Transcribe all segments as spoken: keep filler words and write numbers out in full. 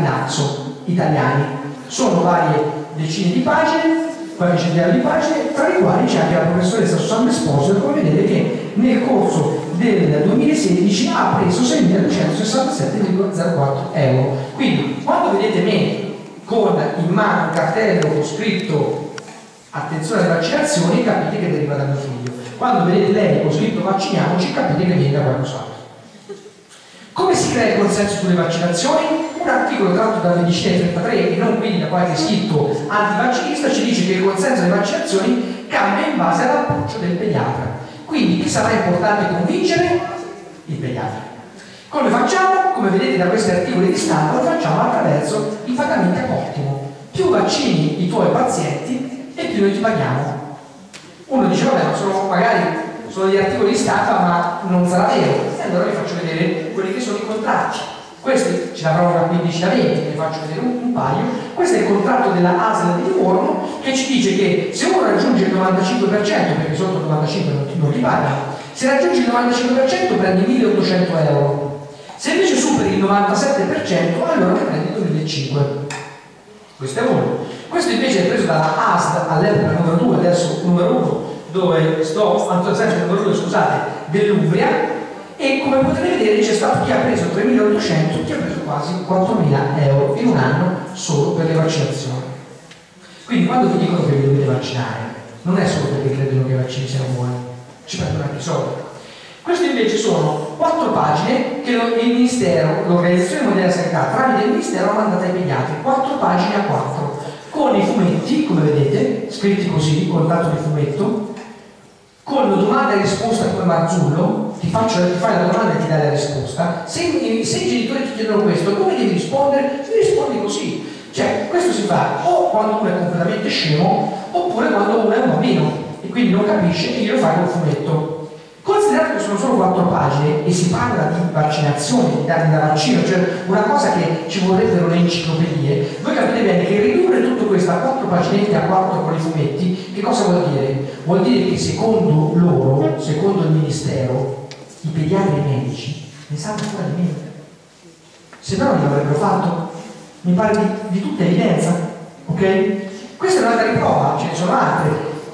di Lazio italiani. Sono varie decine di pagine, qualche centinaia di pagine, tra le quali c'è anche la professoressa Susanna Esposito, come vedete, che nel corso del duemilasedici ha preso seimiladuecentosessantasette virgola zero quattro euro. Quindi quando vedete me con in mano un cartello con scritto attenzione alle vaccinazioni, capite che deriva da mio figlio. Quando vedete lei con scritto vacciniamoci, capite che viene da qualcos'altro. Come si crea il consenso sulle vaccinazioni? Un articolo tratto da Medicina trentatré e non quindi da qualche scritto antivaccinista ci dice che il consenso alle vaccinazioni cambia in base all'approccio del pediatra. Quindi chi sarà importante convincere? Il pediatra. Come facciamo? Come vedete da questi articoli di stampa, lo facciamo attraverso il pagamento a cottimo. Più vaccini i tuoi pazienti e più noi ti paghiamo. Uno dice vabbè, ma sono magari sono degli articoli di stampa, ma non sarà vero. E allora vi faccio vedere quelli che sono i contratti. Questi ce l'avranno una quindicina venti, vi faccio vedere un, un paio. Questo è il contratto della A S L di Livorno che ci dice che se uno raggiunge il novantacinque per cento, perché sotto il novantacinque per cento non ti, non ti paga, se raggiungi il novantacinque per cento prendi milleottocento euro. Se invece superi il novantasette per cento, allora ne prendi duemilacinquecento. Questo è uno. Questo invece è preso dalla A S L all'epoca numero due, adesso numero uno, dove sto, anzi numero due, scusate, dell'Umbria. E come potete vedere c'è stato chi ha preso tremilaottocento, chi ha preso quasi quattromila euro in un anno solo per le vaccinazioni. Quindi quando vi dicono che vi dovete vaccinare, non è solo perché credono che i vaccini siano buoni, ci prendono anche i soldi. Queste invece sono quattro pagine che il Ministero, l'Organizzazione Mondiale della Sanità, tramite il Ministero ha mandato ai pediatri, quattro pagine a quattro, con i fumetti, come vedete, scritti così, con tanto di fumetto, con domanda e risposta come Marzullo, ti, faccio, ti fai la domanda e ti dai la risposta. Se, se i genitori ti chiedono questo, come devi rispondere? Ti rispondi così. Cioè, questo si fa o quando uno è completamente scemo, oppure quando uno è un bambino e quindi non capisce e glielo fai col fumetto. Considerato che sono solo quattro pagine e si parla di vaccinazioni, di dati da vaccino, cioè una cosa che ci vorrebbero le enciclopedie, voi capite bene che ridurre tutto questo a quattro paginette, a quattro con i fumetti, che cosa vuol dire? Vuol dire che secondo loro, secondo il Ministero, i pediatri e i medici ne sanno ancora di meno. Se no non l'avrebbero fatto. Mi pare di, di tutta evidenza, ok? Questa è un'altra riprova, ce ne sono altre.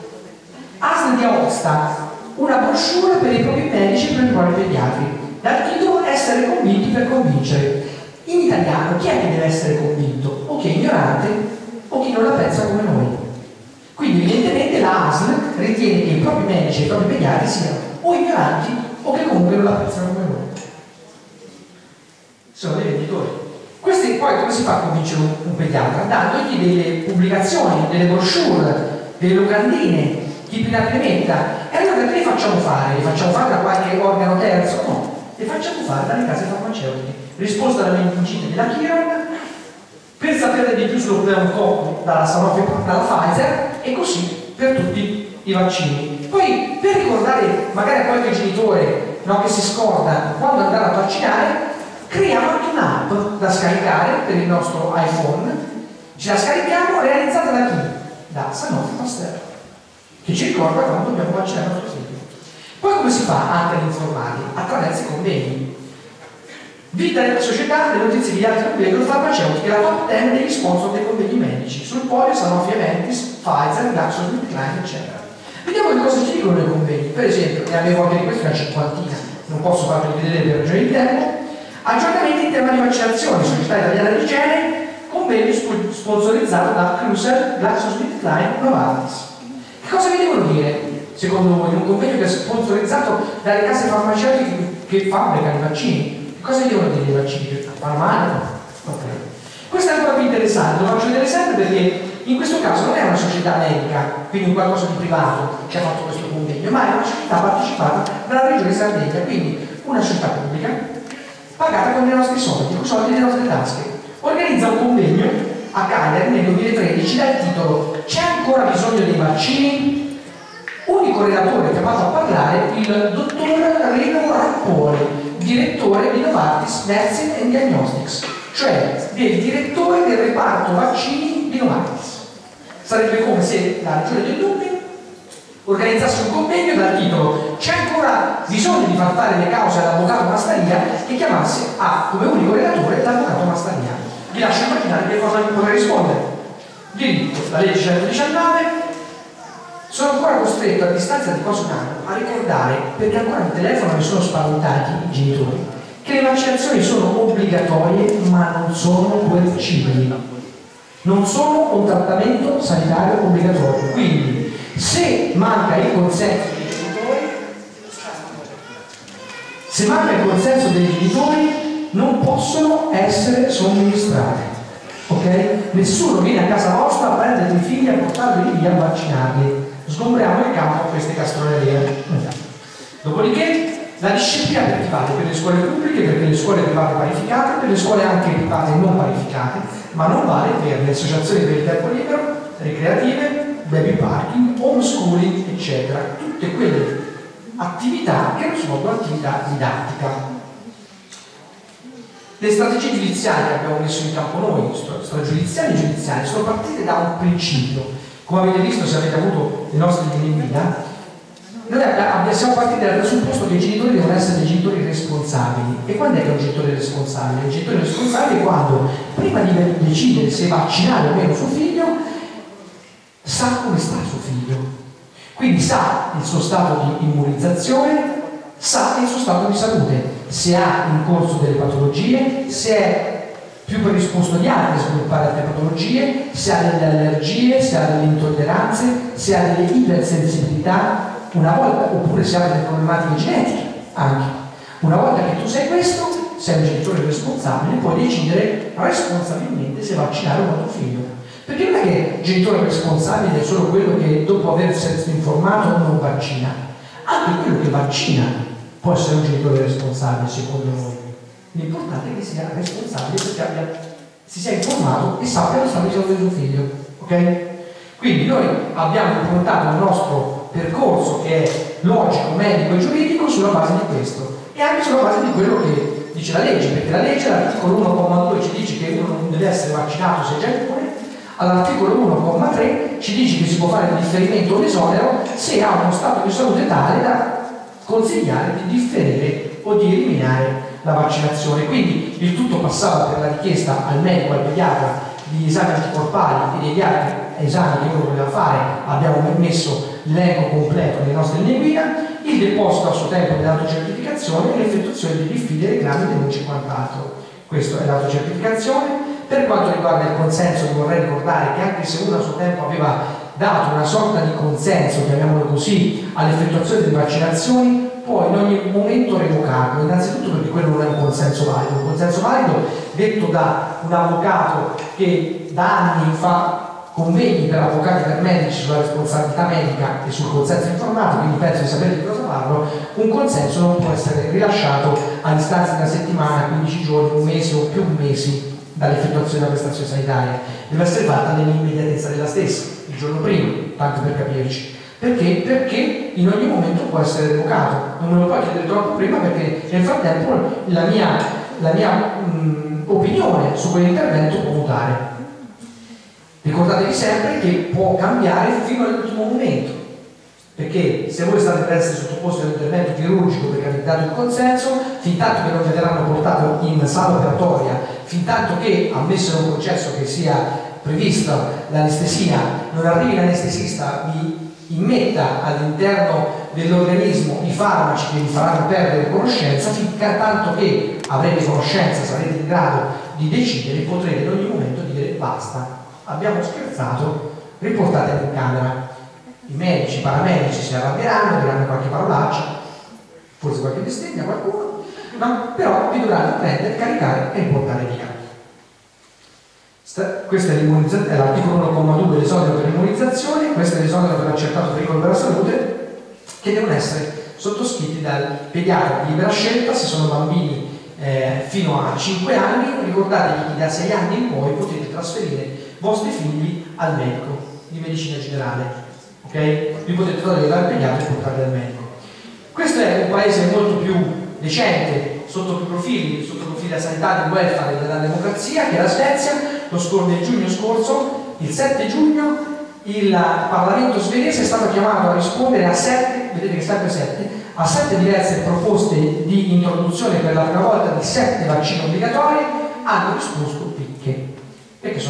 A S L di Aosta, una brochure per i propri medici e per i propri pediatri, dal titolo Essere convinti per convincere. In italiano chi è che deve essere convinto? O chi è ignorante o chi non la pensa come noi. Quindi evidentemente la A S L ritiene che i propri medici e i propri pediatri siano o ignoranti o che comunque non la pensano come noi. Sono dei venditori. Questi poi come si fa a convincere un, un pediatra? Dandogli delle pubblicazioni, delle brochure, delle locandine, chi prima ne metta. E allora che le facciamo fare? Le facciamo fare da qualche organo terzo? No, le facciamo fare dalle case farmaceutiche. Risposta dalla medicina della Chiron, per sapere di più sullo pneumococco dalla Sanofi, dalla Pfizer, e così per tutti i vaccini. Poi per ricordare magari a qualche genitore, no, che si scorda quando andare a vaccinare, creiamo anche un'app da scaricare per il nostro iPhone. Ce la scarichiamo, realizzata da chi? Da Sanofi Pasteur, che ci ricorda quando dobbiamo vaccinare il nostro figlio. Poi come si fa anche ad informarli? Attraverso i convegni. Vita della società, le notizie di altri convegni farmaceutiche, la top dieci degli sponsor dei convegni medici. Sul podio Sanofi Aventis, Pfizer, GlaxoSmithKline, eccetera. Vediamo che cosa ci dicono nei convegni. Per esempio, ne avevo anche di questi una cinquantina, non posso farvi vedere per ragioni di tempo. Aggiornamenti in tema di vaccinazioni, Società Italiana di Igiene, convegno sponsorizzato da Cruiser, GlaxoSmithKline, Novartis. Che cosa vi devono dire, secondo voi, in un convegno che è sponsorizzato dalle case farmaceutiche che fabbricano i vaccini? Che cosa vi devono dire i vaccini? Fanno male? Ok. Questo è ancora più interessante, lo faccio vedere sempre perché in questo caso non è una società medica, quindi un qualcosa di privato che ha fatto questo convegno, ma è una società partecipata dalla Regione Sardegna, quindi una società pubblica pagata con i nostri soldi, con i soldi delle nostre tasche. Organizza un convegno a Cagliari nel duemilatredici dal titolo C'è ancora bisogno dei vaccini? Unico relatore chiamato a parlare il dottor Reno Rappore, direttore di Novartis Nursing and Diagnostics, cioè del direttore del reparto vaccini di Novartis. Sarebbe come se la Regione del Dubbio organizzasse un convegno dal titolo C'è ancora bisogno di far fare le cause all'avvocato Mastaria e chiamasse a come unico relatore l'avvocato Mastaria. vi lascio immaginare che cosa vi potrei rispondere. Diritto, la legge centodiciannove, sono ancora costretto a distanza di quasi un anno a ricordare, perché ancora mi telefono mi sono spaventati i genitori, che le vaccinazioni sono obbligatorie ma non sono coercibili, non sono un trattamento sanitario obbligatorio. Quindi se manca il consenso dei genitori, se manca il consenso dei genitori non possono essere somministrate, ok? Nessuno viene a casa vostra a prendere i figli e a portarli via a vaccinarli. Sgombriamo il campo a queste castronerie. Dopodiché la disciplina per chi vale per le scuole pubbliche, per le scuole private parificate, per le scuole anche private non parificate, ma non vale per le associazioni per il tempo libero, ricreative, baby parking, homeschooling, eccetera. Tutte quelle attività che non svolgono attività didattica. Le strategie giudiziarie che abbiamo messo in campo noi, stragiudiziali e giudiziarie, sono partite da un principio. Come avete visto, se avete avuto le nostre linee guida, noi siamo partiti dal presupposto che i genitori devono essere dei genitori responsabili. E quando è che è un genitore responsabile? Un genitore responsabile è quando, prima di decidere se vaccinare o meno suo figlio, sa come sta suo figlio. Quindi sa il suo stato di immunizzazione, sa il suo stato di salute, se ha in corso delle patologie, se è più predisposto di altri a sviluppare altre patologie, se ha delle allergie, se ha delle intolleranze, se ha delle ipersensibilità, una volta, oppure se ha delle problematiche genetiche anche. Una volta che tu sai questo, sei un genitore responsabile, puoi decidere responsabilmente se vaccinare o no tuo figlio. Perché non è che il genitore responsabile è solo quello che dopo aver essersi informato non vaccina. Anche quello che vaccina può essere un genitore responsabile, secondo noi. L'importante è che sia responsabile perché abbia, si sia informato e sappia lo stato di salute del suo figlio. Ok? Quindi noi abbiamo improntato il nostro percorso, che è logico, medico e giuridico, sulla base di questo e anche sulla base di quello che dice la legge, perché la legge all'articolo uno comma due ci dice che uno non deve essere vaccinato se è già immune, all'articolo uno comma tre ci dice che si può fare un differimento o un esonero se ha uno stato di salute tale da consigliare di differire o di eliminare la vaccinazione. Quindi il tutto passava per la richiesta al medico, al pediatra, di esami anticorpali e degli altri esami che uno voleva fare. Abbiamo messo l'elenco completo nelle nostre linee guida, il deposito a suo tempo dell'autocertificazione e l'effettuazione dei diffidi dei grammi del non cinquant'altro. Questa è l'autocertificazione. Per quanto riguarda il consenso, vi vorrei ricordare che anche se uno a suo tempo aveva dato una sorta di consenso, chiamiamolo così, all'effettuazione delle vaccinazioni, può in ogni momento revocarlo, innanzitutto perché quello non è un consenso valido. Un consenso valido detto da un avvocato che da anni fa convegni per avvocati e per medici sulla responsabilità medica e sul consenso informato, quindi penso di sapere di cosa parlo. Un consenso non può essere rilasciato a distanza di una settimana, quindici giorni, un mese o più mesi dall'effettuazione della prestazione sanitaria. Deve essere fatta nell'immediatezza della stessa, il giorno prima, tanto per capirci. Perché? Perché in ogni momento può essere revocato. Non me lo puoi chiedere troppo prima, perché nel frattempo la mia, la mia mh, opinione su quell'intervento può mutare. Ricordatevi sempre che può cambiare fino all'ultimo momento, perché se voi state per essere sottoposti a un intervento chirurgico perché avete dato il consenso, fin tanto che non vi verranno portato in sala operatoria, fin tanto che, ammesso in un processo che sia prevista l'anestesia, non arrivi l'anestesista, vi immetta all'interno dell'organismo i farmaci che vi faranno perdere conoscenza, finché tanto che avrete conoscenza, sarete in grado di decidere, potrete in ogni momento dire basta, abbiamo scherzato, riportatemi in camera. I medici, i paramedici si arrabbieranno, diranno qualche parolaccia, forse qualche bestemmia, qualcuno, ma però vi dovranno prendere, caricare e portare via. Questo è l'articolo uno comma due, l'esonero per l'immunizzazione, questo è l'esonero per l'accertato pericolo per la salute, che devono essere sottoscritti dal pediatra di libera scelta se sono bambini eh, fino a cinque anni. Ricordatevi che da sei anni in poi potete trasferire i vostri figli al medico di medicina generale, ok? Vi potete togliere dal pediatra e portarli dal medico. Questo è un paese molto più decente sotto più profili, sotto profili della sanità, del welfare e della democrazia, che è la Svezia. Lo scorso del giugno scorso, il sette giugno, il Parlamento svedese è stato chiamato a rispondere a sette, vedete che sempre sette, a sette diverse proposte di introduzione per la prima volta di sette vaccini obbligatori. Hanno risposto picche.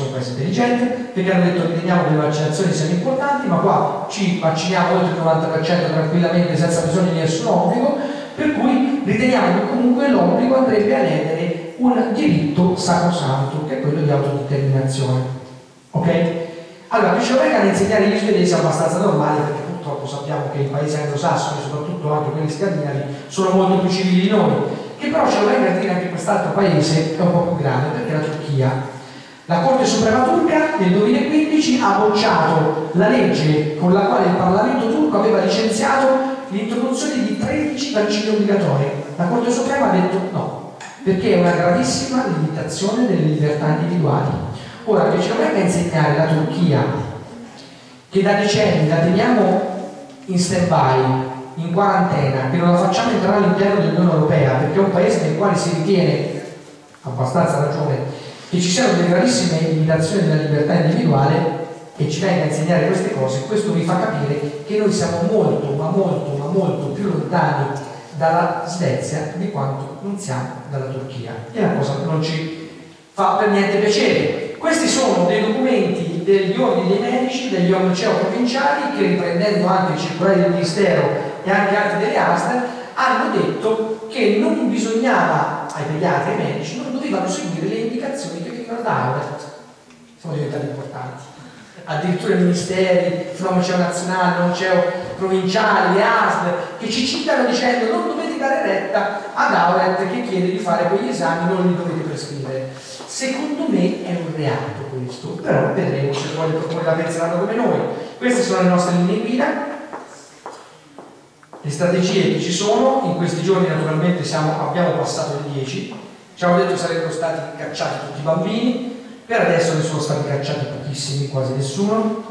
un paese intelligente, perché hanno detto riteniamo che le vaccinazioni siano importanti, ma qua ci vacciniamo oltre il novanta per cento tranquillamente senza bisogno di nessun obbligo, per cui riteniamo che comunque l'obbligo andrebbe a ledere un diritto sacrosanto, che è quello di autodeterminazione. Ok? Allora, qui ci vengono a insegnare gli svedesi abbastanza normali, perché purtroppo sappiamo che i paesi anglosassoni, soprattutto anche quelli scandinavi, sono molto più civili di noi, che però ce lo venga a dire anche quest'altro paese è un po' più grave, perché la Turchia. La Corte Suprema turca nel duemilaquindici ha bocciato la legge con la quale il Parlamento turco aveva licenziato l'introduzione di tredici vaccini obbligatori. La Corte Suprema ha detto no, perché è una gravissima limitazione delle libertà individuali. Ora, che ce lo venga a insegnare la Turchia, che da decenni la teniamo in stand-by, in quarantena, che non la facciamo entrare all'interno dell'Unione Europea, perché è un paese nel quale si ritiene, abbastanza ragione, che ci siano delle gravissime limitazioni della libertà individuale, e ci venga a insegnare queste cose, questo vi fa capire che noi siamo molto, ma molto, ma molto più lontani dalla Svezia di quanto non siamo dalla Turchia. E la cosa non ci fa per niente piacere. Questi sono dei documenti degli ordini dei medici, degli O M C E O provinciali, che riprendendo anche i circolari del Ministero e anche altri delle A S L, hanno detto che non bisognava, ai pediatri e ai medici, non dovevano seguire le indicazioni che venivano da Auret. Sono diventati importanti. Addirittura i ministeri, l'O M C E O nazionale, l'O M C E O provinciali, le A S L, che ci citano dicendo non dovete dare retta ad Auret che chiede di fare quegli esami, non li dovete prescrivere. Secondo me è un reato questo, però vedremo se poi la penseranno come noi. Queste sono le nostre linee guida, le strategie che ci sono. In questi giorni naturalmente siamo, abbiamo passato le dieci, ci hanno detto che sarebbero stati cacciati tutti i bambini, per adesso ne sono stati cacciati pochissimi, quasi nessuno.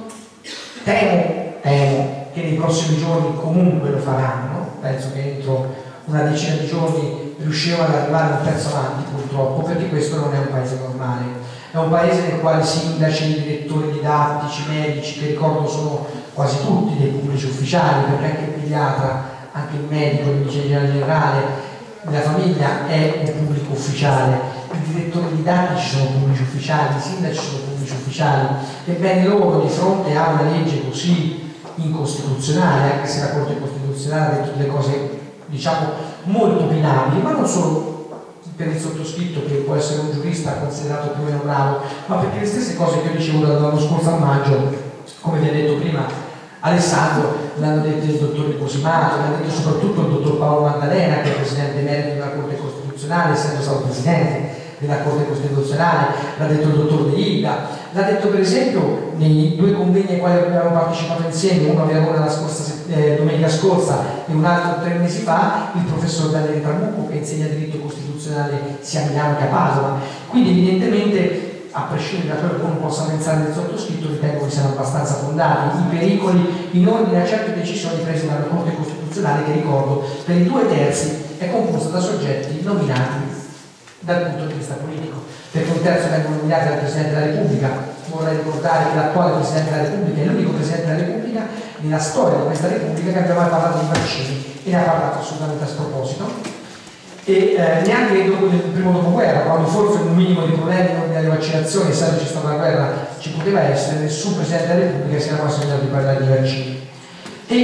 Temo, temo che nei prossimi giorni comunque lo faranno, penso che entro una decina di giorni riusciremo ad arrivare un pezzo avanti, purtroppo, perché questo non è un paese normale, è un paese nel quale sindaci, direttori didattici, medici, che ricordo sono quasi tutti dei pubblici ufficiali, perché anche il pediatra, anche il medico, il medico generale della famiglia è un pubblico ufficiale, i direttori didattici sono pubblici ufficiali, i sindaci sono pubblici ufficiali. Ebbene, loro di fronte a una legge così incostituzionale, anche se la Corte Costituzionale ha detto delle cose diciamo molto opinabili, ma non solo per il sottoscritto, che può essere un giurista considerato più o meno bravo, ma perché le stesse cose che io dicevo dall'anno scorso a maggio, come vi ha detto prima Alessandro, l'hanno detto il dottor Cosimato, l'ha detto soprattutto il dottor Paolo Maddalena, che è presidente emerito della Corte Costituzionale, essendo stato presidente della Corte Costituzionale, l'ha detto il dottor De Ida, l'ha detto per esempio nei due convegni ai quali abbiamo partecipato insieme, uno a Verona la scorsa, eh, domenica scorsa e un altro tre mesi fa, il professor Daniele Trabucco, che insegna diritto costituzionale sia a Milano che a Padova. Quindi evidentemente, a prescindere da quello che uno possa pensare del sottoscritto, ritengo che siano abbastanza fondati i pericoli in ordine a certe decisioni prese dalla Corte Costituzionale, che ricordo per i due terzi è composta da soggetti nominati dal punto di vista politico, perché un terzo vengono nominati dal Presidente della Repubblica. Vorrei ricordare che l'attuale Presidente della Repubblica è l'unico Presidente della Repubblica nella storia di questa Repubblica che abbia mai parlato di vaccini, e ne ha parlato assolutamente a sproposito, e eh, neanche dopo il primo dopoguerra, quando forse un minimo di problemi nelle vaccinazioni, essendo c'è stata la guerra, ci poteva essere, nessun Presidente della Repubblica si era mai sognato di parlare di vaccini. E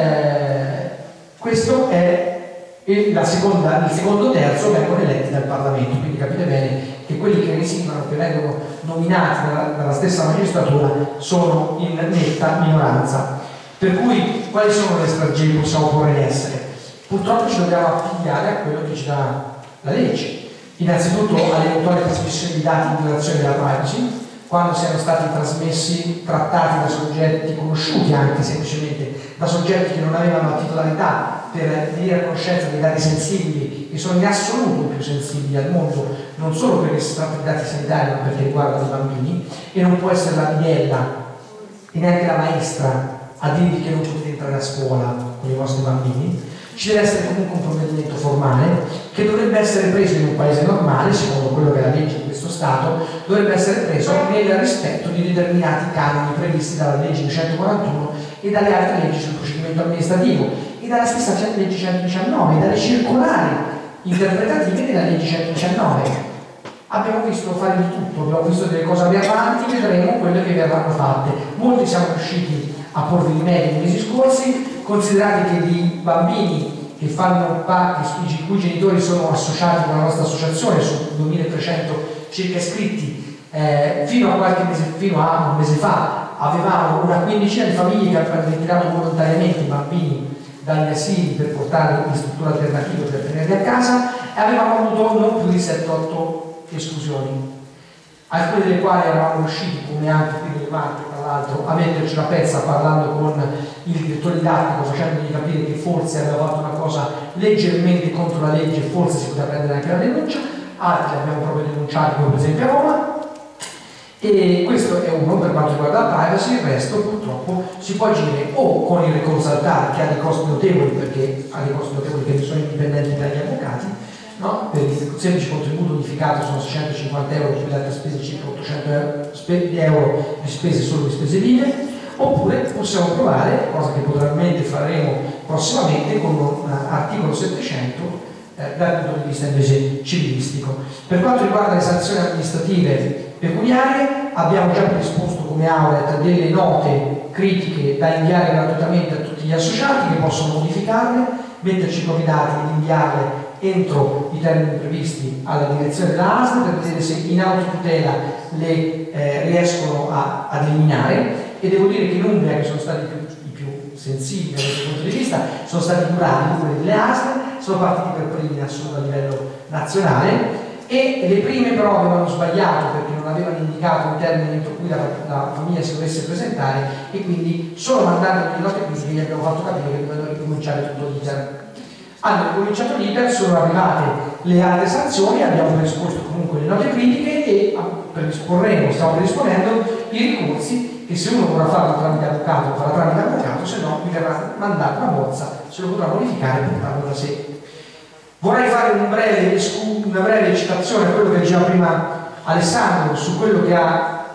eh, questo è e la seconda, il secondo terzo vengono eletti dal Parlamento, quindi capite bene che quelli che risiduano, che vengono nominati dalla, dalla stessa magistratura, sono in netta minoranza. Per cui quali sono le strategie che possiamo porre in essere? Purtroppo ci dobbiamo appigliare a quello che ci dà la legge, innanzitutto all'eventuale trasmissione di dati in violazione della privacy, quando siano stati trasmessi, trattati da soggetti conosciuti, anche semplicemente da soggetti che non avevano la titolarità per venire a conoscenza dei dati sensibili, che sono in assoluto più sensibili al mondo, non solo perché si tratta di dati sanitari, ma perché riguardano i bambini, e non può essere la bidella e neanche la maestra a dirvi che non potete entrare a scuola con i vostri bambini. Ci deve essere comunque un provvedimento formale che dovrebbe essere preso in un paese normale, secondo quello che è la legge di questo Stato, dovrebbe essere preso nel rispetto di determinati canoni previsti dalla legge duecentoquarantuno e dalle altre leggi sul procedimento amministrativo e dalla stessa legge centodiciannove e dalle circolari interpretative della legge centodiciannove. abbiamo visto fare di tutto, abbiamo visto delle cose aberranti, vedremo quelle che verranno fatte. Molti siamo riusciti a porvi rimedio nei mesi scorsi, considerate che di bambini che fanno parte, i cui genitori sono associati con la nostra associazione, su duemilatrecento circa iscritti, eh, fino a qualche mese, fino a un mese fa avevamo una quindicina di famiglie che avevano ritirato volontariamente i bambini dagli asili per portarli in strutture alternative per tenerli a casa, e avevamo avuto non più di sette otto esclusioni, alcune delle quali eravamo riusciti, come anche qui nelle Marche tra l'altro, a metterci la pezza parlando con il direttore didattico, facendogli capire che forse aveva fatto una cosa leggermente contro la legge e forse si poteva prendere anche la denuncia. Altri abbiamo proprio denunciati, come per esempio a Roma, e questo è uno per quanto riguarda la privacy. Il resto purtroppo si può agire o con il ricorso al T A R, che ha dei costi notevoli, perché ha dei costi notevoli che sono indipendenti dagli avvocati, no? Per il semplice contributo unificato sono seicentocinquanta euro, più le altre spese circa ottocento euro di spese solo di spese vive, oppure possiamo provare, cosa che probabilmente faremo prossimamente, con un articolo settecento eh, dal punto di vista invece civilistico. Per quanto riguarda le sanzioni amministrative peculiari, abbiamo già predisposto come Auret delle note critiche da inviare gratuitamente a tutti gli associati, che possono modificarle, metterci i propri dati ed inviarle entro i termini previsti alla direzione della A S L per vedere se in autotutela le eh, riescono a, ad eliminare. E devo dire che in Umbria, che sono stati più, i più sensibili da questo punto di vista, sono stati curati quelli delle A S L, sono partiti per primi in assoluto a livello nazionale, e le prime però avevano sbagliato perché non avevano indicato un termine entro cui la, la famiglia si dovesse presentare, e quindi solo mandando le note critiche gli abbiamo fatto capire che dovevano ricominciare tutto l'iter. Hanno ricominciato l'iter, sono arrivate le altre sanzioni, abbiamo predisposto comunque le note critiche e predisporremo, stiamo predisponendo i ricorsi, che se uno vorrà farlo tramite avvocato farà tramite avvocato, se no mi verrà mandata una bozza, se lo potrà modificare e portarlo da sé. Vorrei fare un breve, una breve citazione a quello che diceva prima Alessandro su quello che ha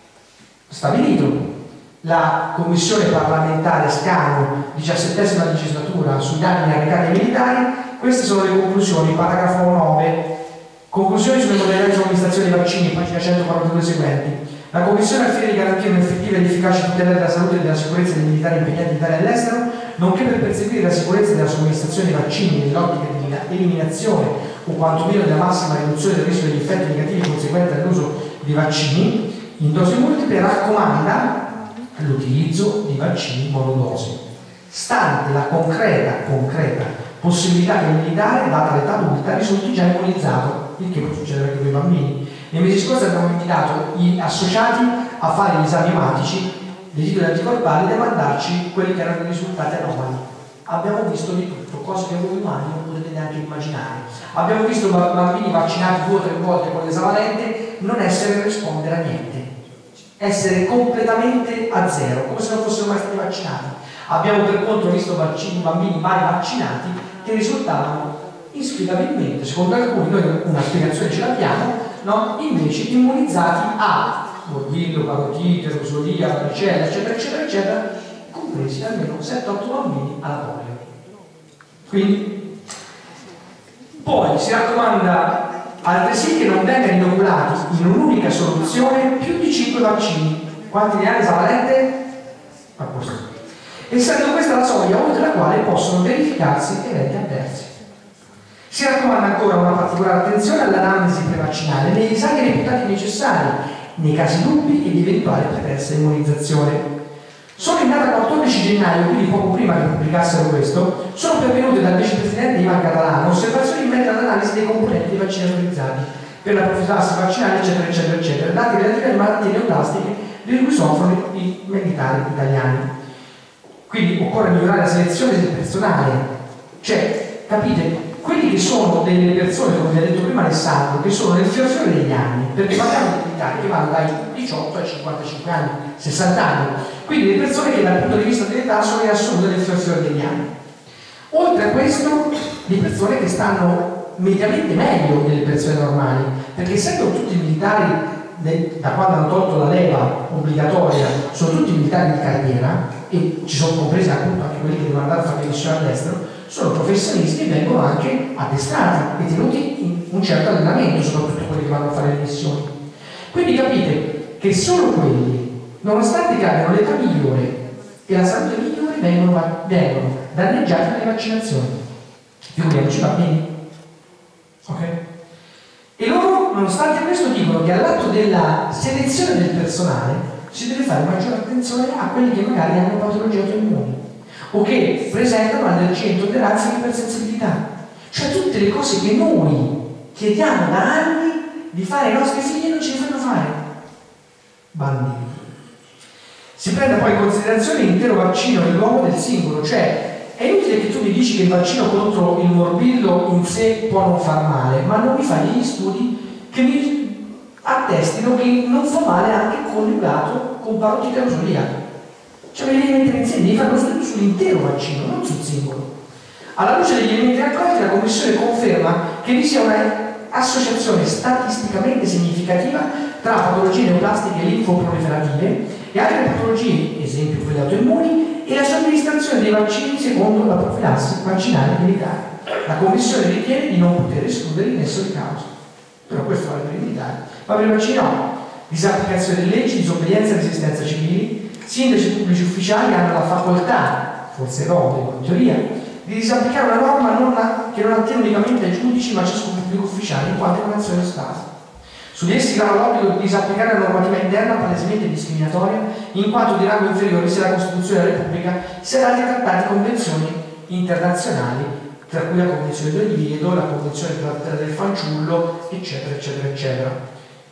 stabilito la Commissione parlamentare Scanu, diciassettesima legislatura, sui danni arrecati ai militari. Queste sono le conclusioni, paragrafo nove. Conclusioni sulle modalità di somministrazione dei vaccini, pagina centoquarantadue seguenti. La Commissione, al fine di garantire un'effettiva ed efficace tutela della salute e della sicurezza dei militari impegnati in Italia e all'estero, nonché per perseguire la sicurezza della somministrazione dei vaccini nell'ottica di eliminazione o quantomeno della massima riduzione del rischio degli effetti negativi conseguenti all'uso di vaccini in dosi multiple, raccomanda l'utilizzo di vaccini monodosi, stante la concreta, concreta possibilità che il militare, data l'età adulta, risulti già immunizzato, il che può succedere anche con i bambini. Nei mesi scorsi abbiamo invitato gli associati a fare gli esami ematici dei titoli anticorpali e mandarci quelli che erano i risultati anomali. Abbiamo visto di tutto, cose che voi umani non potete neanche immaginare. Abbiamo visto bambini vaccinati due o tre volte con l'esavalente non essere rispondere a niente, essere completamente a zero, come se non fossero mai stati vaccinati. Abbiamo per contro visto vaccini, bambini mai vaccinati che risultavano inspiegabilmente, secondo alcuni, noi una spiegazione ce l'abbiamo, no? Invece immunizzati a morbillo, parotite, rosolia, varicella, eccetera, eccetera, eccetera, compresi almeno sette otto bambini alla polio. Quindi, poi si raccomanda altresì che non vengano inoculati in un'unica soluzione più di cinque vaccini. Quanti ne ha l'esavalente? A posto. Essendo questa la soglia oltre la quale possono verificarsi eventi avversi. Si raccomanda ancora una particolare attenzione all'analisi prevaccinale negli esami reputati necessari nei casi dubbi e di eventuale pregressa immunizzazione. Solo in data quattordici gennaio, quindi poco prima che pubblicassero questo, sono pervenute dal vicepresidente Ivan Catalano osservazioni in merito all'analisi dei componenti dei vaccini autorizzati per la profilassi vaccinale, eccetera, eccetera, eccetera, dati relativi alle malattie neoplastiche di cui soffrono i militari italiani. Quindi occorre migliorare la selezione del personale, cioè, capite, quelli che sono delle persone, come vi ha detto prima Alessandro, che sono nel fior fiore degli anni, perché parliamo di militari che vanno dai diciotto ai cinquantacinque anni, sessanta anni, quindi le persone che dal punto di vista dell'età sono in assoluto nel fior fiore degli anni. Oltre a questo, le persone che stanno mediamente meglio delle persone normali, perché essendo tutti i militari, da quando hanno tolto la leva obbligatoria, sono tutti militari di carriera, e ci sono compresi appunto anche quelli che devono andare a fare missione all'estero, sono professionisti e vengono anche addestrati e tenuti in un certo allenamento, soprattutto quelli che vanno a fare le missioni. Quindi capite che solo quelli, nonostante che abbiano l'età migliore e la salute migliore, vengono, vengono danneggiati dalle vaccinazioni. Figuriamoci i bambini. Ok? E loro, nonostante questo, dicono che all'atto della selezione del personale si deve fare maggiore attenzione a quelli che magari hanno patologie autoimmuni o che presentano allergie, intolleranze e ipersensibilità. Cioè tutte le cose che noi chiediamo da anni di fare ai nostri figli non ce le fanno fare. Bambini. Si prende poi in considerazione l'intero vaccino nell'uomo del singolo, cioè è inutile che tu mi dici che il vaccino contro il morbillo in sé può non far male, ma non mi fai degli studi che mi attestino che non fa male anche coniugato con parotite ausiliache. Cioè me li devi mettere insieme, devi fare uno studio sull'intero vaccino, non sul singolo. Alla luce degli elementi raccolti, la Commissione conferma che vi sia un'associazione statisticamente significativa tra patologie neoplastiche e linfoproliferative e altre patologie, esempio quelle autoimmuni, e la somministrazione dei vaccini secondo la profilassi vaccinale militare. La Commissione ritiene di non poter escludere il nesso di causa. Però questo vale per i militari. Ma per i vaccini no. Disapplicazione delle leggi, disobbedienza e resistenza civili. Sindaci e pubblici ufficiali hanno la facoltà, forse l'obbligo in teoria, di disapplicare una norma non a, che non attiene unicamente ai giudici ma a ciascun pubblico ufficiale in quanto emanazione dello Stato. Su di essi grava l'obbligo di disapplicare la normativa interna palesemente discriminatoria in quanto di rango inferiore sia la Costituzione della Repubblica sia altri trattati e convenzioni internazionali, tra cui la Convenzione dell'Oviedo, la Convenzione per la tutela del fanciullo, eccetera, eccetera, eccetera.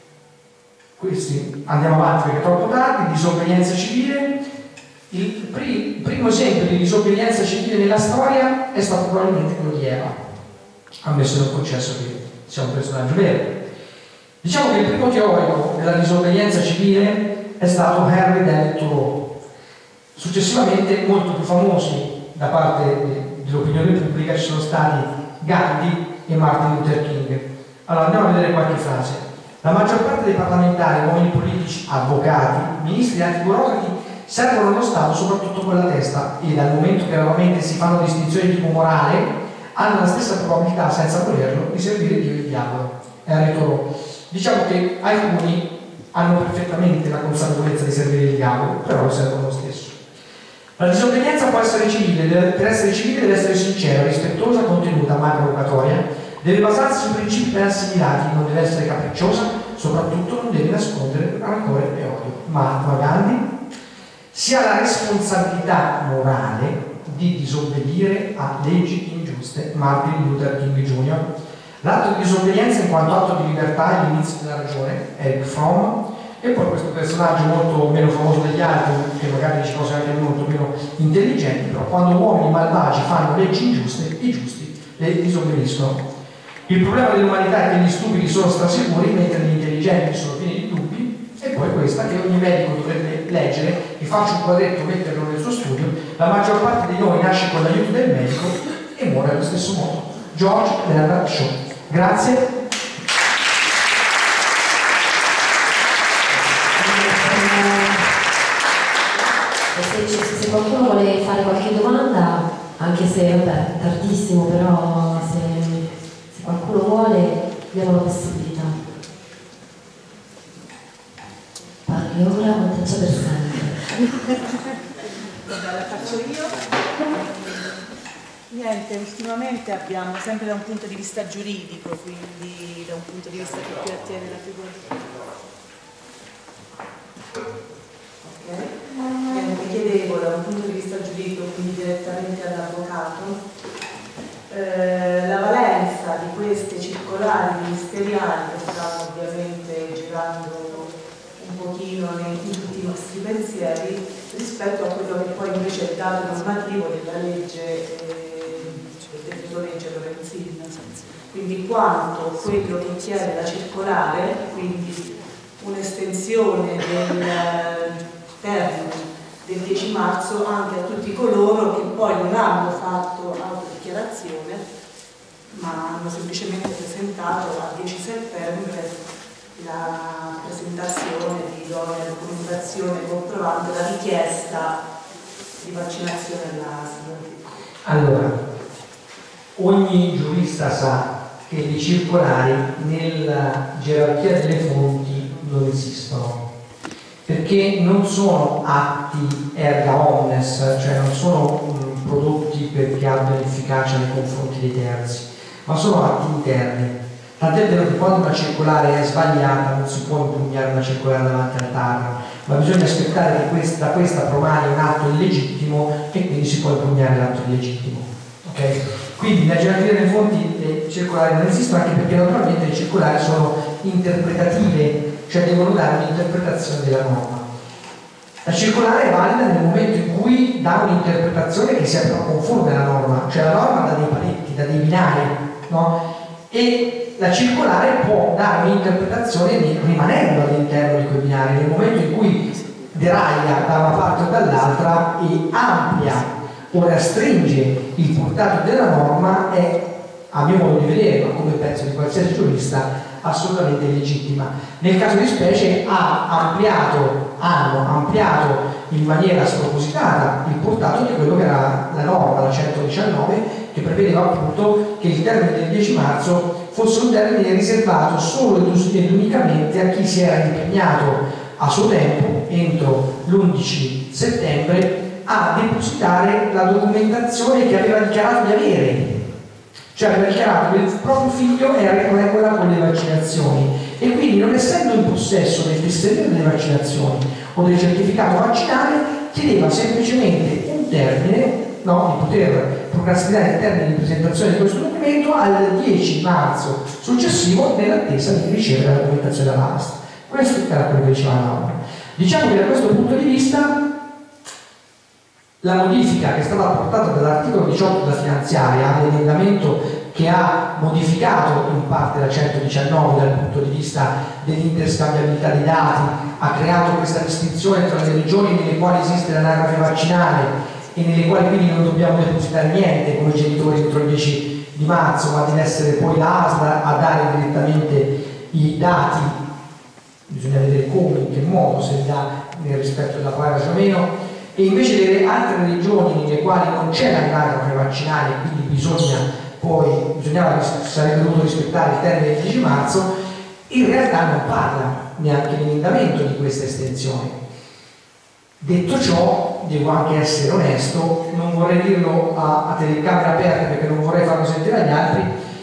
Questi andiamo avanti perché è troppo tardi. Disobbedienza civile. Il pri primo esempio di disobbedienza civile nella storia è stato probabilmente quello di Eva, ammesso nel concesso che sia un personaggio vero. Diciamo che il primo teorico della disobbedienza civile è stato Henry David Thoreau. Successivamente, molto più famosi da parte dell'opinione pubblica ci sono stati Gandhi e Martin Luther King. Allora andiamo a vedere qualche frase. La maggior parte dei parlamentari, uomini politici, avvocati, ministri e antiburocrati servono allo Stato soprattutto con la testa e dal momento che raramente si fanno distinzioni di tipo morale hanno la stessa probabilità, senza volerlo, di servire Dio e il diavolo. Henry Thoreau. Diciamo che alcuni hanno perfettamente la consapevolezza di servire il diavolo, però lo servono lo stesso. La disobbedienza può essere civile, per essere civile deve essere sincera, rispettosa, contenuta, mai provocatoria, deve basarsi su principi ben assimilati, non deve essere capricciosa, soprattutto non deve nascondere rancore e odio. Mahatma Gandhi si ha la responsabilità morale di disobbedire a leggi ingiuste. Martin Luther King Junior L'atto di disobbedienza in quanto atto di libertà è l'inizio della ragione, Eric Fromm. E poi questo personaggio molto meno famoso degli altri, che magari dice cose anche molto meno intelligenti, però quando uomini malvagi fanno leggi ingiuste, i giusti le disobbediscono. Il problema dell'umanità è che gli stupidi sono strasicuri, mentre gli intelligenti sono pieni di dubbi, e poi questa che ogni medico dovrebbe leggere, vi faccio un quadretto, metterlo nel suo studio, la maggior parte di noi nasce con l'aiuto del medico e muore allo stesso modo. George Bernard Shaw. Grazie. Se, se qualcuno vuole fare qualche domanda, anche se vabbè, tardissimo, però se, se qualcuno vuole, diamo la possibilità. Parli ora, non taccia per sempre. La faccio io. Niente, ultimamente abbiamo sempre da un punto di vista giuridico, quindi da un punto di vista che più attiene la figura di... Mi chiedevo da un punto di vista giuridico, quindi direttamente all'avvocato, eh, la valenza di queste circolari ministeriali che stanno ovviamente girando un pochino nei, in tutti i nostri pensieri rispetto a quello che poi invece è il dato normativo della legge, eh, del decreto legge Lorenzin, quindi quanto quello che chiede la circolare, quindi un'estensione del termine del dieci marzo anche a tutti coloro che poi non hanno fatto autodichiarazione ma hanno semplicemente presentato al dieci settembre la presentazione di idonea documentazione comprovante la richiesta di vaccinazione all'A S L. Allora, ogni giurista sa che che le circolari nella gerarchia delle fonti non esistono, perché non sono atti erga omnes, cioè non sono mh, prodotti perché abbiano efficacia nei confronti dei terzi, ma sono atti interni. Tant'è vero che quando una circolare è sbagliata non si può impugnare una circolare davanti al T A R, ma bisogna aspettare che questa, da questa promani un atto illegittimo e quindi si può impugnare l'atto illegittimo. Okay? Quindi la gerarchia delle fonti le circolari non esistono, anche perché naturalmente le circolari sono interpretative, cioè devono dare un'interpretazione della norma. La circolare è valida nel momento in cui dà un'interpretazione che sia però conforme alla norma, cioè la norma dà dei paletti, dà dei binari, no? E la circolare può dare un'interpretazione rimanendo all'interno di quei binari, nel momento in cui deraglia da una parte o dall'altra e amplia o restringe il portato della norma, è, a mio modo di vedere, ma come penso di qualsiasi giurista, assolutamente illegittima. Nel caso di specie ha ampliato, hanno ampliato in maniera spropositata il portato di quello che era la norma, la centodiciannove, che prevedeva appunto che il termine del dieci marzo fosse un termine riservato solo ed unicamente a chi si era impegnato a suo tempo, entro l'undici settembre, a depositare la documentazione che aveva dichiarato di avere, cioè aveva dichiarato che il proprio figlio era in regola con le vaccinazioni e quindi, non essendo in possesso del tesserino delle vaccinazioni o del certificato vaccinale, chiedeva semplicemente un termine, no, di poter procrastinare il termine di presentazione di questo documento al dieci marzo successivo, nell'attesa di ricevere la documentazione dall'A S T. Questo era quello che diceva la norma. Diciamo che da questo punto di vista la modifica che è stata apportata dall'articolo diciotto della finanziaria all'emendamento che ha modificato in parte la centodiciannove dal punto di vista dell'interscambiabilità dei dati, ha creato questa distinzione tra le regioni nelle quali esiste l'anagrafe vaccinale e nelle quali quindi non dobbiamo depositare niente come genitori entro il dieci di marzo, ma deve essere poi l'A S L a dare direttamente i dati. Bisogna vedere come, in che modo, se li dà nel rispetto della privacy o meno. E invece delle altre regioni nelle quali non c'è l'anagrafe vaccinale, quindi bisogna poi bisognava, sarebbe dovuto rispettare il termine del dieci marzo, in realtà non parla neanche l'emendamento di questa estensione. Detto ciò, devo anche essere onesto, non vorrei dirlo a, a telecamere aperte perché non vorrei farlo sentire agli altri,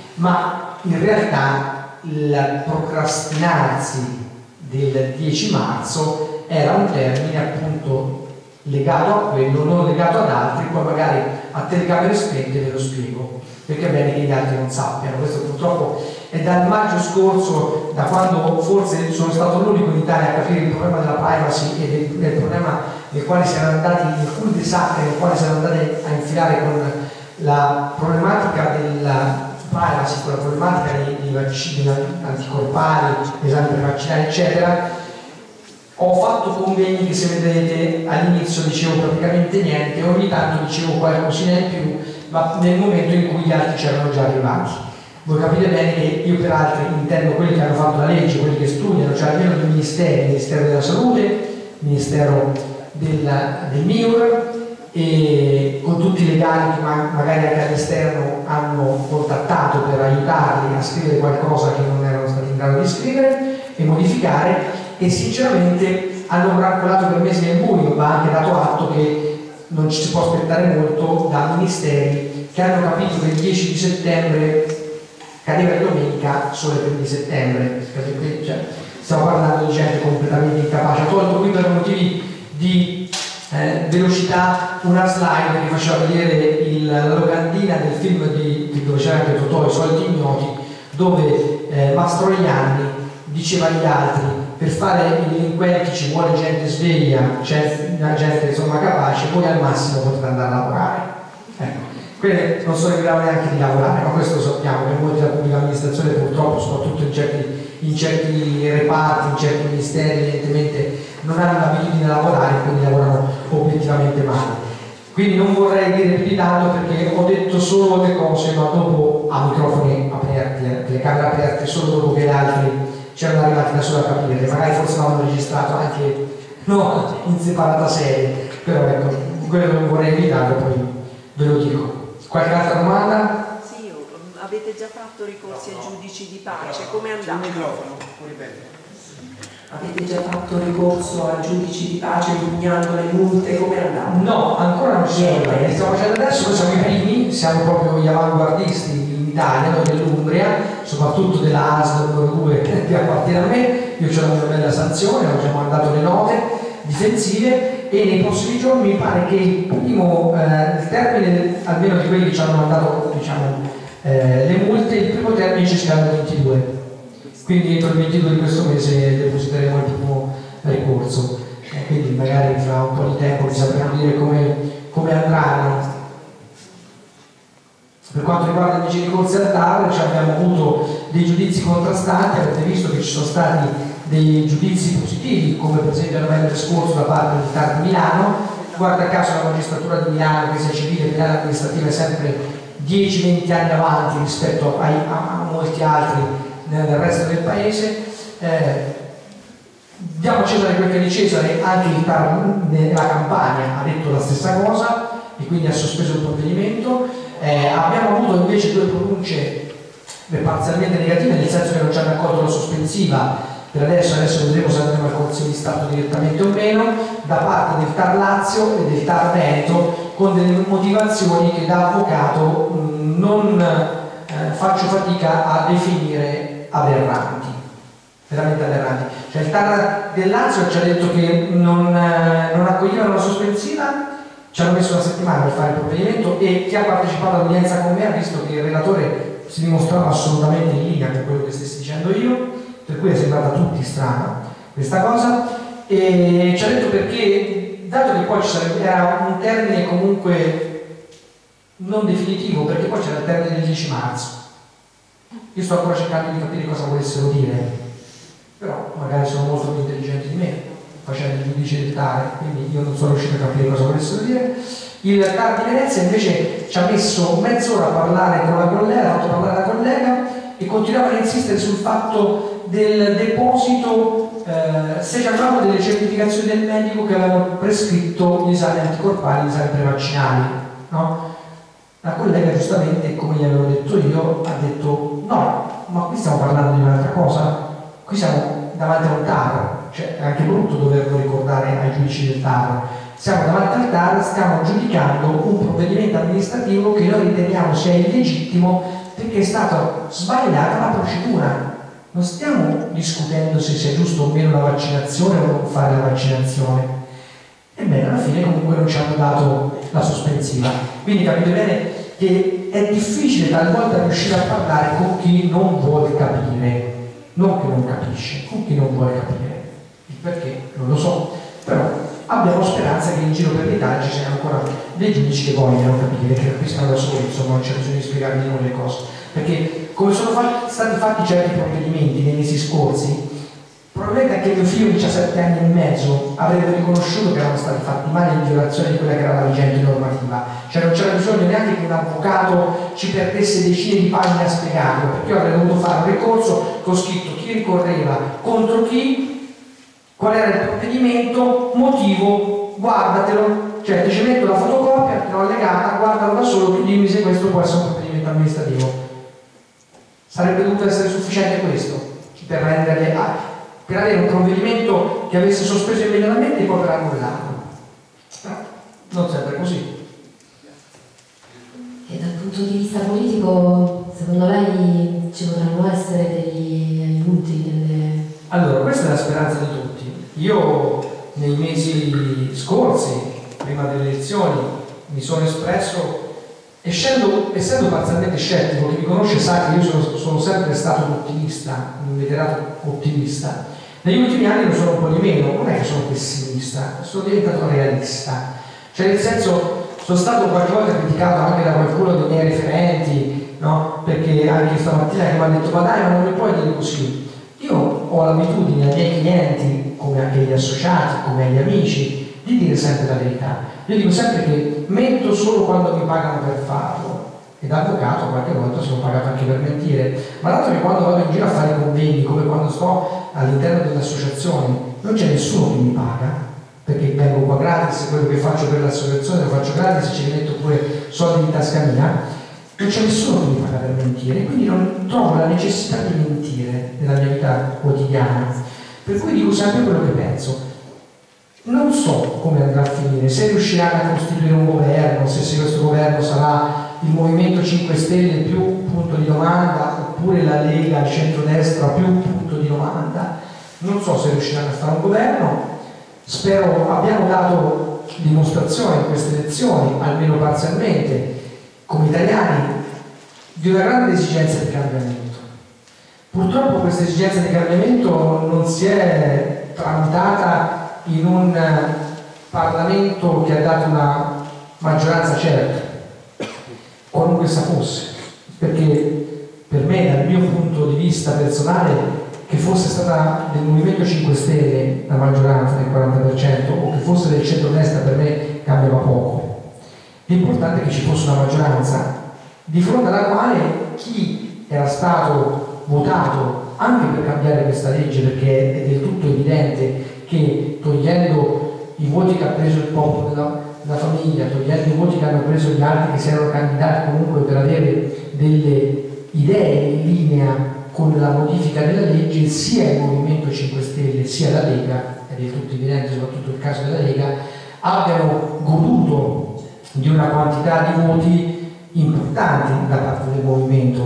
ma in realtà il procrastinarsi del dieci marzo era un termine appunto legato a quello, non legato ad altri. Poi magari a telecamere spente ve lo spiego, perché è bene che gli altri non sappiano. Questo purtroppo è dal maggio scorso, da quando forse sono stato l'unico in Italia a capire il problema della privacy e del, del problema nel quale siamo andati, nel cul-de-sac nel quale siamo andati a infilare con la problematica della privacy, con la problematica dei, dei vaccini anticorpali, esami prevaccinali eccetera. Ho fatto convegni che, se vedete, all'inizio dicevo praticamente niente, ogni tanto dicevo qualcosina in più, ma nel momento in cui gli altri c'erano già arrivati. Voi capite bene che io per altri intendo quelli che hanno fatto la legge, quelli che studiano, cioè almeno dei ministeri, il Ministero della Salute, il Ministero del, del M I U R, e con tutti i legali che magari anche all'esterno hanno contattato per aiutarli a scrivere qualcosa che non erano stati in grado di scrivere e modificare, e sinceramente hanno calcolato per mesi nel buio, ma ha anche dato atto che non ci si può aspettare molto da ministeri che hanno capito che il dieci di settembre cadeva di domenica solo il primo di settembre, perché qui, cioè, stiamo parlando di gente completamente incapace. Ho tolto qui per motivi di eh, velocità una slide che faceva vedere il, la locandina del film di, dove c'era anche Totò, I soliti ignoti, dove eh, Mastroianni diceva agli altri: per fare i delinquenti ci vuole gente sveglia, c'è una gente insomma capace, poi al massimo potete andare a lavorare. Ecco, quelle non sono in grado neanche di lavorare, ma questo lo sappiamo, che molti della pubblica amministrazione purtroppo, soprattutto in certi, in certi reparti, in certi ministeri, evidentemente non hanno l'abitudine a lavorare e quindi lavorano obiettivamente male. Quindi non vorrei dire più di tanto perché ho detto solo le cose, ma dopo a microfoni aperti, a telecamere aperte, solo dopo che gli altri c'erano arrivati da solo a capire, magari forse l'hanno registrato anche no, in separata serie, però ecco, quello non vorrei evitarlo, poi ve lo dico. Qualche altra domanda? Sì, io avete già fatto ricorsi ai giudici di pace, come è andato? Avete già fatto ricorso ai giudici di pace impugnando le multe, come è andato? No, ancora non ci siamo arrivati. Stiamo facendo adesso, noi siamo i primi, siamo proprio gli avanguardisti in Italia, noi dell'Umbria, soprattutto della A S L numero due che appartiene a me. Io c'ho una bella sanzione, ho già mandato le note difensive e nei prossimi giorni mi pare che il primo eh, il termine, almeno di quelli che ci hanno mandato, diciamo, eh, le multe, il primo termine ci sarà il ventidue. Quindi entro il ventidue di questo mese depositeremo il primo ricorso, eh, quindi magari fra un po' di tempo vi sapremo dire come, come andranno. Per quanto riguarda invece i ricorsi al T A R, abbiamo avuto dei giudizi contrastanti, avete visto che ci sono stati dei giudizi positivi, come per esempio a novembre scorso da parte del T A R di Milano. Guarda caso la magistratura di Milano, che sia civile che amministrativa, è sempre dieci venti anni avanti rispetto ai, a, a molti altri nel resto del paese. Eh, diamo a Cesare quel che è di Cesare, anche il T A R nella Campania ha detto la stessa cosa e quindi ha sospeso il provvedimento. Eh, abbiamo avuto invece due pronunce parzialmente negative, nel senso che non ci hanno accolto la sospensiva per adesso, adesso vedremo se andremo al Consiglio di Stato direttamente o meno, da parte del T A R Lazio e del T A R Veneto, con delle motivazioni che da avvocato mh, non eh, faccio fatica a definire aberranti, veramente aberranti. Cioè il T A R del Lazio ci ha detto che non, eh, non accoglievano la sospensiva, ci hanno messo una settimana per fare il provvedimento e chi ha partecipato all'udienza con me ha visto che il relatore si dimostrava assolutamente in linea con quello che stessi dicendo io, per cui è sembrata a tutti strana questa cosa, e ci ha detto perché, dato che poi ci sarebbe, era un termine comunque non definitivo, perché poi c'era il termine del dieci marzo. Io sto ancora cercando di capire cosa volessero dire, però magari sono molto più intelligenti di me facendo il giudice del T A R, quindi io non sono riuscito a capire cosa volessero dire. Il T A R di Venezia invece ci ha messo mezz'ora a parlare con la collega, ha fatto parlare la collega e continuava a insistere sul fatto del deposito, eh, se c'erano delle certificazioni del medico che avevano prescritto gli esami anticorpali, gli esami prevaccinali, no? La collega giustamente, come gli avevo detto io, ha detto no, ma qui stiamo parlando di un'altra cosa, qui siamo davanti a un T A R, cioè è anche brutto doverlo ricordare ai giudici del T A R. Siamo davanti al T A R, stiamo giudicando un provvedimento amministrativo che noi riteniamo sia illegittimo perché è stata sbagliata la procedura. Non stiamo discutendo se sia giusto o meno la vaccinazione o non fare la vaccinazione. Ebbene, alla fine comunque non ci hanno dato la sospensiva. Quindi capite bene che è difficile talvolta riuscire a parlare con chi non vuole capire, non che non capisce, con chi non vuole capire. Il perché non lo so, però abbiamo speranza che in giro per l'Italia ci siano ancora dei giudici che vogliono capire, che capiscano da soli, insomma, non c'è bisogno di spiegargli noi le cose. Perché come sono fatti, stati fatti certi provvedimenti nei mesi scorsi, probabilmente anche mio figlio di diciassette anni e mezzo avrebbe riconosciuto che erano stati fatti male in violazione di quella che era la vigente normativa. Cioè non c'era bisogno neanche che un avvocato ci perdesse decine di pagine a spiegarlo, perché io avrei dovuto fare un ricorso con scritto chi ricorreva contro chi, qual era il provvedimento, motivo, guardatelo, cioè ti ci metto la fotocopia, te l'ho allegata, guardalo da solo, tu dimmi se questo può essere un provvedimento amministrativo. Sarebbe dovuto essere sufficiente questo per renderle, per avere un provvedimento che avesse sospeso immediatamente e poi per annullarlo. No, non sempre così. E dal punto di vista politico, secondo lei ci potranno essere degli aiuti? Delle... Allora, questa è la speranza di tutti. Io nei mesi scorsi, prima delle elezioni, mi sono espresso, essendo, essendo parzialmente scettico, chi mi conosce sa che io sono, sono sempre stato un ottimista, un inveterato ottimista. Negli ultimi anni lo sono un po' di meno, non è che sono pessimista, sono diventato realista. Cioè nel senso, sono stato qualche volta criticato anche da qualcuno dei miei referenti, no? Perché anche stamattina che mi ha detto ma dai, ma non mi puoi dire così. Io ho l'abitudine ai miei clienti, come anche agli associati, come agli amici, di dire sempre la verità. Io dico sempre che mento solo quando mi pagano per farlo, e da avvocato qualche volta sono pagato anche per mentire, ma l'altro è che quando vado in giro a fare i convegni, come quando sto all'interno delle associazioni, non c'è nessuno che mi paga, perché vengo qua gratis, quello che faccio per l'associazione lo faccio gratis, ci metto pure soldi in tasca mia, non c'è nessuno che mi paga per mentire, quindi non trovo la necessità di mentire nella mia vita quotidiana, per cui dico sempre quello che penso. Non so come andrà a finire, se riusciranno a costituire un governo, se, se questo governo sarà il Movimento cinque Stelle più punto di domanda oppure la Lega, il centrodestra più punto di domanda. Non so se riusciranno a fare un governo, spero abbiamo dato dimostrazione in queste elezioni, almeno parzialmente, come italiani, di una grande esigenza di cambiamento. Purtroppo questa esigenza di cambiamento non si è tramuttata in un Parlamento che ha dato una maggioranza certa, qualunque essa fosse, perché per me, dal mio punto di vista personale, che fosse stata del Movimento cinque Stelle la maggioranza del quaranta per cento o che fosse del centrodestra, per me cambiava poco. L'importante è che ci fosse una maggioranza di fronte alla quale chi era stato votato anche per cambiare questa legge, perché è del tutto evidente che togliendo i voti che ha preso il popolo della, della famiglia, togliendo i voti che hanno preso gli altri che si erano candidati comunque per avere delle idee in linea con la modifica della legge, sia il Movimento cinque Stelle sia la Lega, è del tutto evidente soprattutto il caso della Lega, abbiano goduto di una quantità di voti importanti da parte del Movimento,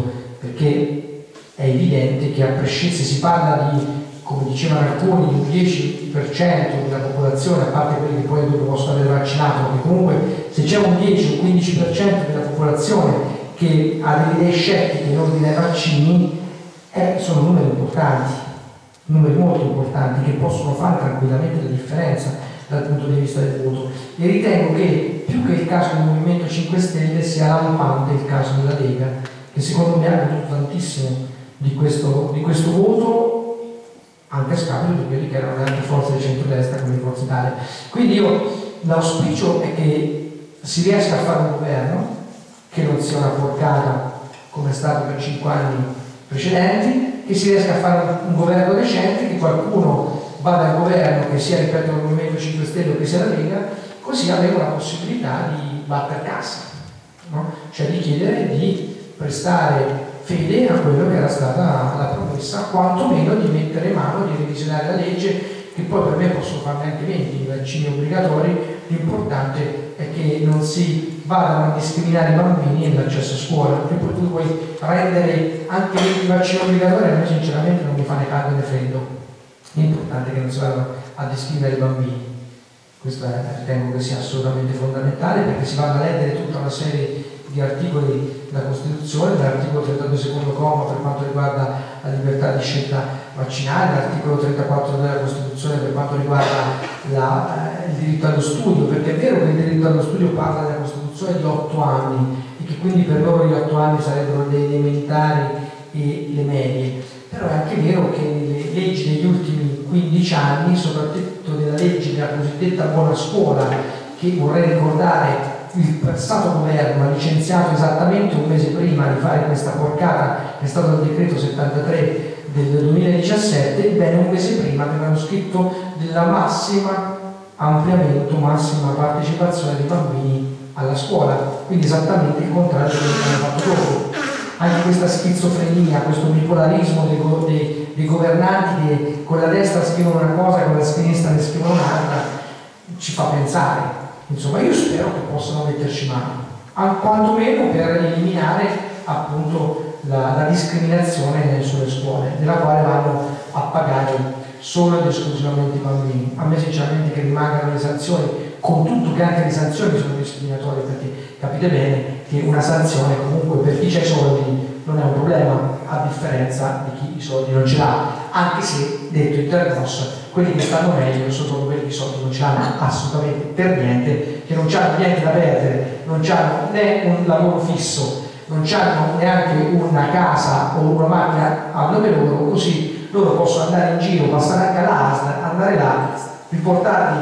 perché è evidente che a prescindere, se si parla di, come dicevano alcuni, di un dieci per cento della popolazione, a parte quelli che poi dopo possono aver vaccinato, perché comunque se c'è un dieci o un quindici per cento della popolazione che ha delle idee scettiche in ordine ai vaccini, eh, sono numeri importanti, numeri molto importanti che possono fare tranquillamente la differenza dal punto di vista del voto. E ritengo che più che il caso del Movimento cinque Stelle sia lampante il caso della Lega, che secondo me ha goduto tantissimo di questo, di questo voto, anche a scapito di quelli che erano le altre forze di centrodestra come Forza Italia. Quindi io l'auspicio è che si riesca a fare un governo che non sia una porcata come è stato per cinque anni precedenti, che si riesca a fare un, un governo decente, che qualcuno vada al governo, che sia, ripeto, il Movimento cinque Stelle o che sia la Lega, così avremo la possibilità di battere cassa, no? Cioè di chiedere di prestare fede a quello che era stata la promessa, quantomeno di mettere mano, di revisionare la legge, che poi per me possono farne anche venti, i vaccini obbligatori. L'importante è che non si vadano a discriminare i bambini nell'accesso a scuola, perché poi tu puoi rendere anche venti vaccini obbligatori, a me sinceramente non mi fa né caldo né freddo. L'importante è che non si vadano a discriminare i bambini. Questo è, ritengo che sia assolutamente fondamentale, perché si vanno a leggere tutta una serie di articoli della Costituzione, dall'articolo trentadue secondo comma per quanto riguarda la libertà di scelta vaccinale, l'articolo trentaquattro della Costituzione per quanto riguarda la, eh, il diritto allo studio, perché è vero che il diritto allo studio parla nella Costituzione di otto anni e che quindi per loro gli otto anni sarebbero le elementari e le medie, però è anche vero che nelle leggi degli ultimi quindici anni, soprattutto nella legge della cosiddetta buona scuola, che vorrei ricordare il passato governo ha licenziato esattamente un mese prima di fare questa porcata, che è stato il decreto settantatré del duemiladiciassette, ebbene un mese prima avevano scritto della massima ampliamento, massima partecipazione dei bambini alla scuola, quindi esattamente il contrario di quello che hanno fatto dopo. Anche questa schizofrenia, questo bipolarismo dei, go dei, dei governanti che con la destra scrivono una cosa e con la sinistra ne scrivono un'altra, ci fa pensare. Insomma, io spero che possano metterci mano, quantomeno per eliminare appunto la, la discriminazione sulle scuole, nella quale vanno a pagare solo ed esclusivamente i bambini. A me sinceramente che rimangano le sanzioni, con tutto che anche le sanzioni sono discriminatorie, perché capite bene che una sanzione comunque per chi ha i soldi non è un problema, a differenza di chi i soldi non ce l'ha, anche se, detto in termos, quelli che stanno meglio sono proprio quelli che i soldi non ce l'hanno assolutamente per niente, che non hanno niente da perdere, non hanno né un lavoro fisso, non hanno neanche una casa o una macchina a nome loro, così loro possono andare in giro, passare anche all'A S L, andare là, riportargli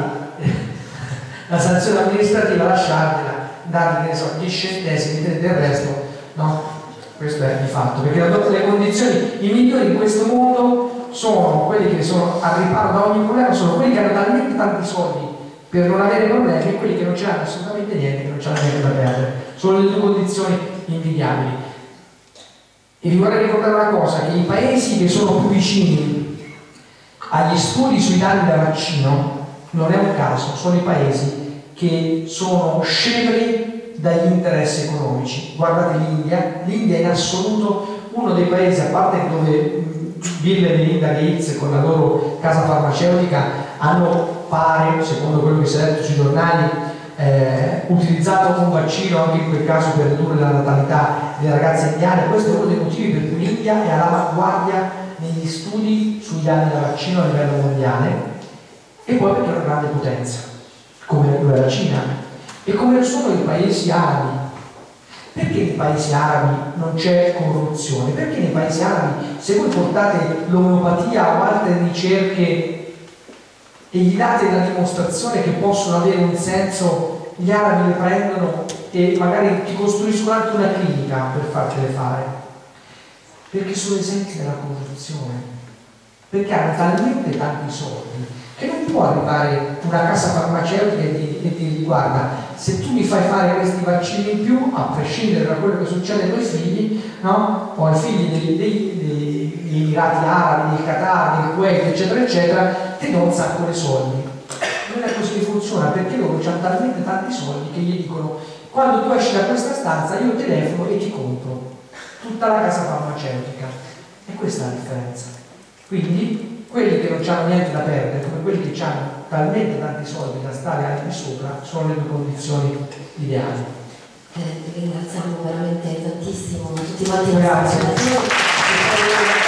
la sanzione amministrativa, lasciartela, dargli, che ne so, dieci centesimi del resto, no? Questo è di fatto, perché le condizioni, i migliori in questo mondo sono quelli che sono al riparo da ogni problema, sono quelli che hanno talmente tanti soldi per non avere problemi e quelli che non ce l'hanno assolutamente niente, che non ce l'hanno niente da perdere. Sono le due condizioni invidiabili. E vi vorrei ricordare una cosa, che i paesi che sono più vicini agli studi sui danni da vaccino, non è un caso, sono i paesi che sono scevri dagli interessi economici. Guardate l'India, l'India è in assoluto uno dei paesi, a parte dove Bill e Melinda Gates con la loro casa farmaceutica hanno, pare, secondo quello che si è letto sui giornali, eh, utilizzato un vaccino anche in quel caso per ridurre la natalità delle ragazze indiane. Questo è uno dei motivi per cui l'India è all'avanguardia negli studi sui danni da vaccino a livello mondiale, e poi perché è una grande potenza, come lo è la Cina, e come lo sono i paesi arabi. Perché nei paesi arabi non c'è corruzione? Perché nei paesi arabi, se voi portate l'omeopatia o altre ricerche e gli date la dimostrazione che possono avere un senso, gli arabi le prendono e magari ti costruiscono anche una clinica per fartele fare? Perché sono esenti dalla corruzione, perché hanno talmente tanti soldi che non può arrivare una casa farmaceutica e ti, e ti dice: guarda, se tu mi fai fare questi vaccini in più, a prescindere da quello che succede ai tuoi figli, no? O ai figli dei, dei, degli Emirati Arabi, del Qatar, del Kuwait, eccetera, eccetera, ti do un sacco di soldi. Non è così che funziona, perché loro hanno talmente tanti soldi che gli dicono: quando tu esci da questa stanza io telefono e ti compro tutta la casa farmaceutica. E questa è la differenza. Quindi quelli che non hanno niente da perdere, come quelli che hanno talmente tanti soldi da stare al di sopra, sono le due condizioni ideali. Eh, ringraziamo veramente tantissimo tutti quanti. Grazie.